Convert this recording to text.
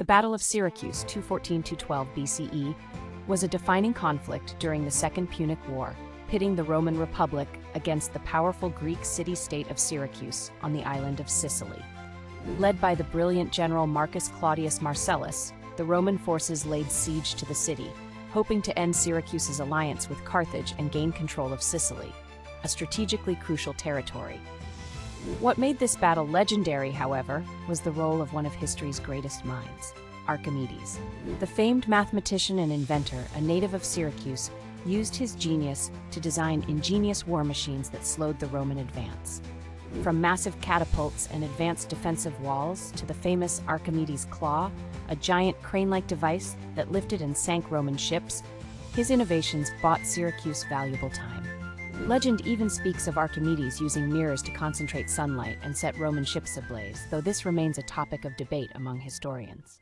The Battle of Syracuse, 214–212 BCE, was a defining conflict during the Second Punic War, pitting the Roman Republic against the powerful Greek city-state of Syracuse on the island of Sicily. Led by the brilliant general Marcus Claudius Marcellus, the Roman forces laid siege to the city, hoping to end Syracuse's alliance with Carthage and gain control of Sicily, a strategically crucial territory. What made this battle legendary, however, was the role of one of history's greatest minds, Archimedes. The famed mathematician and inventor, a native of Syracuse, used his genius to design ingenious war machines that slowed the Roman advance. From massive catapults and advanced defensive walls to the famous Archimedes' claw, a giant crane-like device that lifted and sank Roman ships, his innovations bought Syracuse valuable time. Legend even speaks of Archimedes using mirrors to concentrate sunlight and set Roman ships ablaze, though this remains a topic of debate among historians.